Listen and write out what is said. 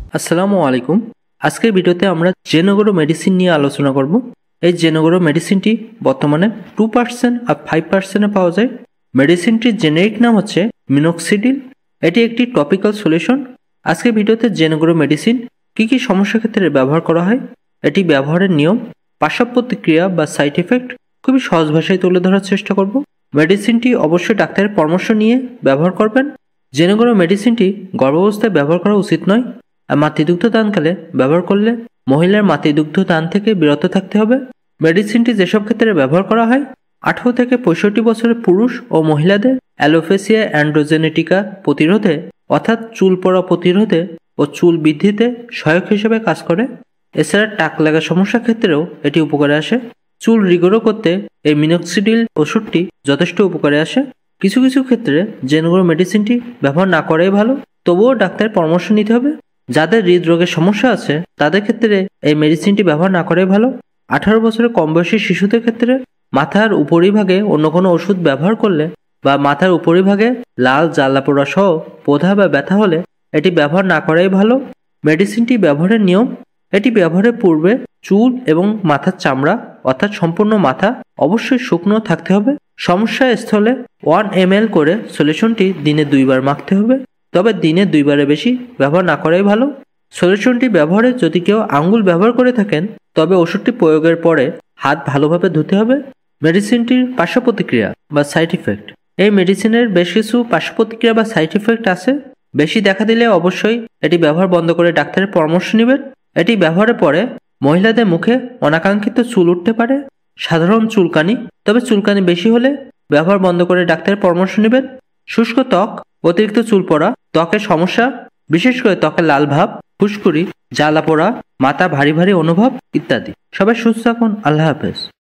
আসসালামু আলাইকুম। আজকের ভিডিওতে আমরা জেনোগ্রো মেডিসিন নিয়ে আলোচনা করব। এই জেনোগ্রো মেডিসিনটি বর্তমানে 2% আর 5%-এ পাওয়া যায়। মেডিসিনটির জেনেরিক নাম হচ্ছে মিনোক্সিডিল। এটি একটি টপিক্যাল সলিউশন। আজকের ভিডিওতে জেনোগ্রো মেডিসিন কী কী সমস্যার ক্ষেত্রে ব্যবহার করা হয়, এটি ব্যবহারের নিয়ম, পার্শ্ব প্রতিক্রিয়া বা সাইড এফেক্ট খুবই সহজ ভাষায় তুলে ধরার চেষ্টা করব। মেডিসিনটি অবশ্যই ডাক্তারের পরামর্শ নিয়ে ব্যবহার করবেন। জেনোগ্রো মেডিসিনটি গর্ভাবস্থায় ব্যবহার করা উচিত নয়, আর মাতৃদুগ্ধ দানকালে ব্যবহার করলে মহিলার মাতৃদুগ্ধ দান থেকে বিরত থাকতে হবে। মেডিসিনটি যেসব ক্ষেত্রে ব্যবহার করা হয়, 18 থেকে 65 বছরের পুরুষ ও মহিলাদের অ্যালোপেসিয়া অ্যান্ড্রোজেনেটিকা প্রতিরোধে অর্থাৎ চুল পড়া প্রতিরোধে ও চুল বৃদ্ধিতে সহায়ক হিসেবে কাজ করে। এছাড়া টাক লাগা সমস্যার ক্ষেত্রেও এটি উপকারে আসে। চুল রিগ্রো করতে এই মিনোক্সিডিল ওষুধটি যথেষ্ট উপকারে আসে। কিছু কিছু ক্ষেত্রে জেনোগ্রো মেডিসিনটি ব্যবহার না করাই ভালো, তবুও ডাক্তারের পরামর্শ নিতে হবে। যাদের হৃদরোগের সমস্যা আছে তাদের ক্ষেত্রে এই মেডিসিনটি ব্যবহার না করাই ভালো। 18 বছরের কম বয়সী শিশুদের ক্ষেত্রে মাথার উপরিভাগে অন্য কোনো ওষুধ ব্যবহার করলে বা মাথার উপরিভাগে লাল জ্বালা পোড়া সহ প্রধা বা ব্যথা হলে এটি ব্যবহার না করাই ভালো। মেডিসিনটি ব্যবহারের নিয়ম: এটি ব্যবহারের পূর্বে চুল এবং মাথার চামড়া অর্থাৎ সম্পূর্ণ মাথা অবশ্যই শুকনো থাকতে হবে। সমস্যা স্থলে 1 ml করে সলিউশনটি দিনে 2 বার মাখতে হবে, তবে দিনে 2 বারের বেশি ব্যবহার না করাই ভালো। সলিউশনটি ব্যবহারে যদি কেউ আঙ্গুল ব্যবহার করে থাকেন তবে ওষুধটি প্রয়োগের পরে হাত ভালোভাবে ধুতে হবে। মেডিসিনটির পার্শ্ব প্রতিক্রিয়া বা সাইড ইফেক্ট: এই মেডিসিনের বেশ কিছু পার্শ্ব প্রতিক্রিয়া বা সাইড ইফেক্ট আছে। বেশি দেখা দিলে অবশ্যই এটি ব্যবহার বন্ধ করে ডাক্তারের পরামর্শ নেবেন। এটি ব্যবহারের পরে মহিলাদের মুখে অনাকাঙ্ক্ষিত চুল উঠতে পারে, সাধারণ চুলকানি, তবে চুলকানি বেশি হলে ব্যবহার বন্ধ করে ডাক্তারের পরামর্শ নেবেন। শুষ্ক ত্বক, অতিরিক্ত চুল পড়া, ত্বকের সমস্যা বিশেষ করে ত্বকের লাল ভাব, ফুসকুড়ি, জ্বালা পোড়া, মাথা ভারী ভারী অনুভব ইত্যাদি। সবাই সুস্থ থাকুন। আল্লাহ হাফেজ।